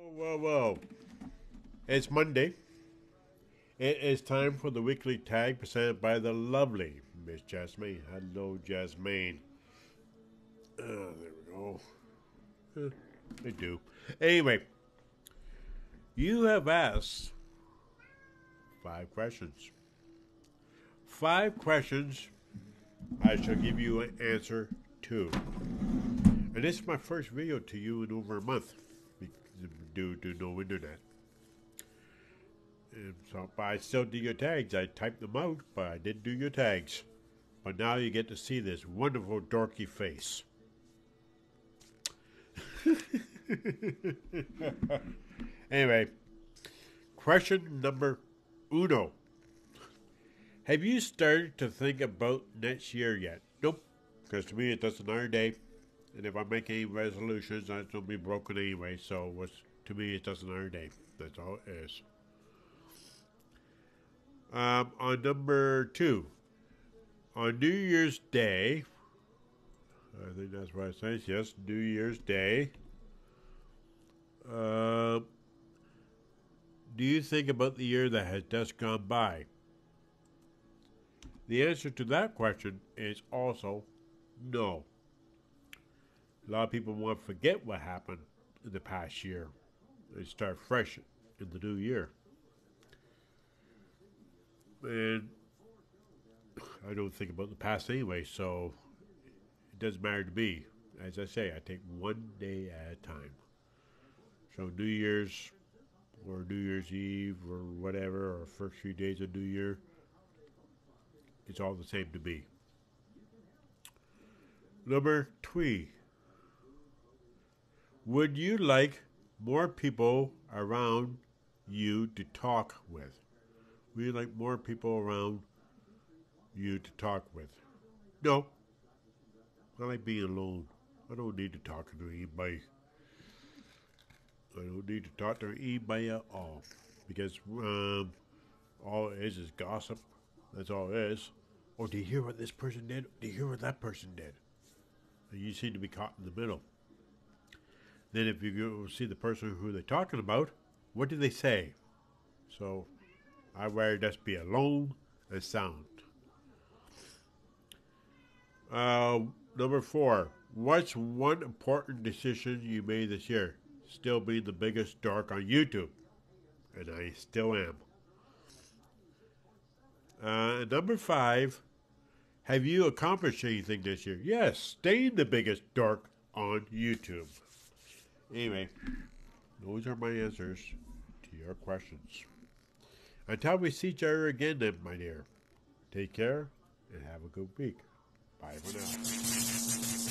Whoa. It's Monday. It is time for the weekly tag presented by the lovely Miss Jasmine. Hello, Jasmine. There we go. I do. Anyway, you have asked 5 questions. 5 questions I shall give you an answer to. And this is my first video to you in over a month due to no internet. And so, but I still do your tags. I typed them out, but I did do your tags. But now you get to see this wonderful dorky face. Anyway, question number uno. Have you started to think about next year yet? Nope, because to me it's just another day. And if I make any resolutions, it's going to be broken anyway. So to me it's just another day. That's all it is. On number 2, on New Year's Day, I think that's what it says, yes, New Year's Day, do you think about the year that has just gone by? The answer to that question is also no. A lot of people want to forget what happened in the past year and start fresh in the new year. And I don't think about the past anyway, so it doesn't matter to me. As I say, I take one day at a time. So New Year's or New Year's Eve or whatever, or first few days of New Year, it's all the same to me. Number 3. Would you like more people around you to talk with? Would you like more people around you to talk with? No. I like being alone. I don't need to talk to anybody. I don't need to talk to anybody at all. Because all it is gossip. That's all it is. Oh, do you hear what this person did? Do you hear what that person did? And you seem to be caught in the middle. Then if you go see the person who they're talking about, what do they say? So I'd rather just be alone and sound. Number 4. What's one important decision you made this year? Still being the biggest dork on YouTube. And I still am. Number 5. Have you accomplished anything this year? Yes, staying the biggest dork on YouTube. Anyway, those are my answers to your questions. Until we see each other again then, my dear, take care and have a good week. Bye for now.